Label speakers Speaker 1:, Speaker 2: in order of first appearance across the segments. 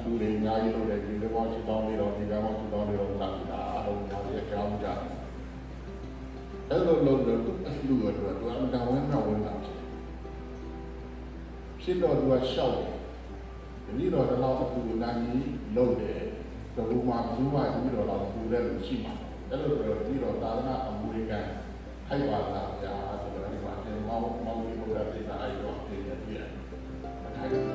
Speaker 1: တွေအများကြီးလုပ်တယ်ဒီလိုပေါ့ရှိတောင်းလေးတော့ဒီကမှရှိတောင်းလေးတော့လာတာအလုံးများရဲ့ကြောင်းကြအဲ့လိုလုပ်လို့အလှူရတော့သူအမှန်တန်ဝင်တာဖြစ်တော့သူကရှောက်တယ်ဒီတော့တော့အခုနိုင်ကြီးလုပ်တယ်တော့ဘာမှဘူးမှဒီတော့တော့ပူတဲ့လူရှိမှာအဲ့လိုတော့ဒီတော့သာသနာအမှုတွေကဟိုက်ပါလားဗျာဆိုတော့ဒီမှာတင်မောင်းပြီးလို့ရတဲ့အဲ့တော့ပြည့်တယ်အထိုင်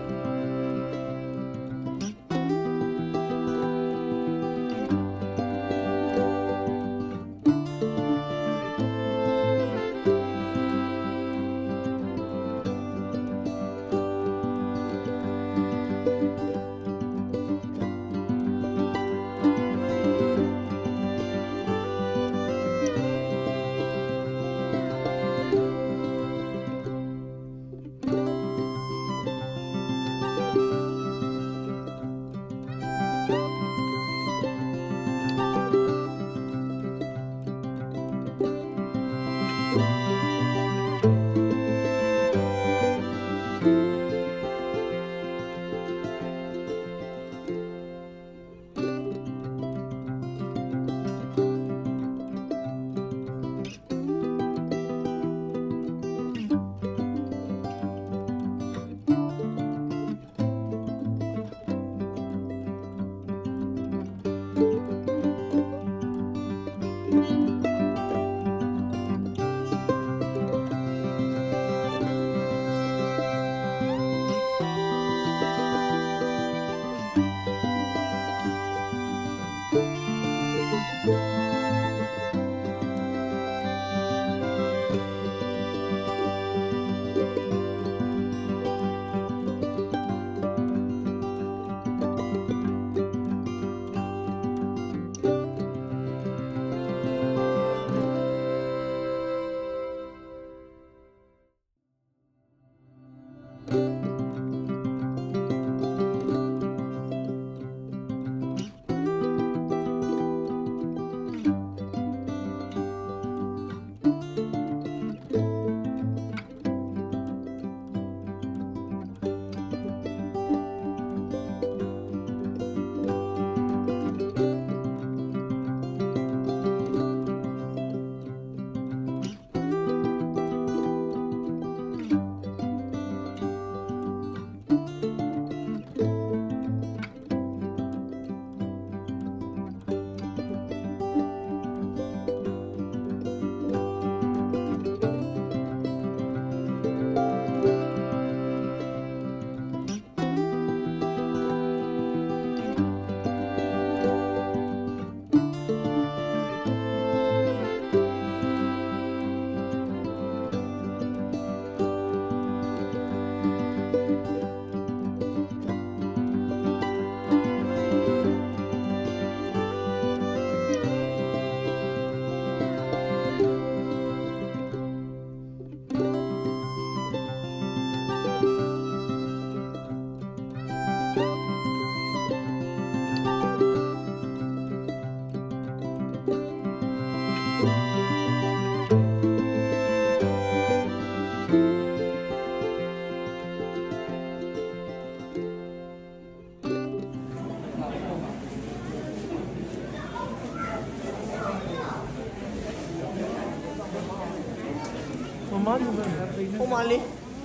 Speaker 2: Omali.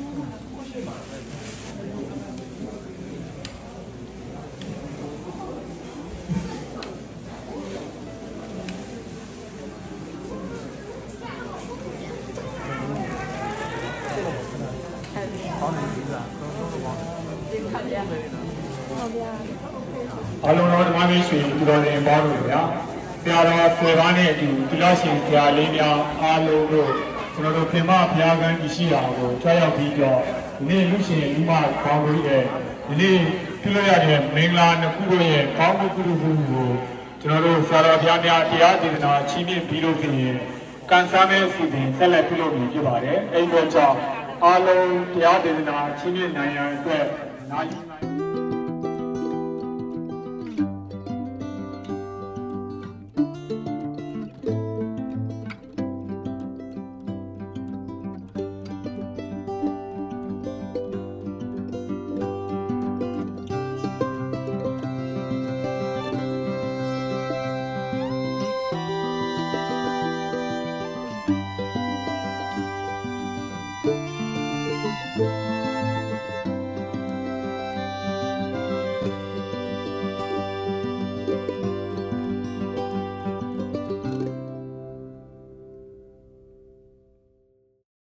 Speaker 3: Along with my mission to the environment, there are 4 to Tilashin, Linia, Alo, Pima, Piagan, Ishia, Chaya Video, Lucian, Lima, Pamuri, Piloya, Mainland, Kuboye, Pamu Kudu, General Saradiana, Tiadina, Chimi, Pilo, Kansame, Sydney, Salapilo, Jibare, Alocha, Alo, Tiadina, Chimi, Naya,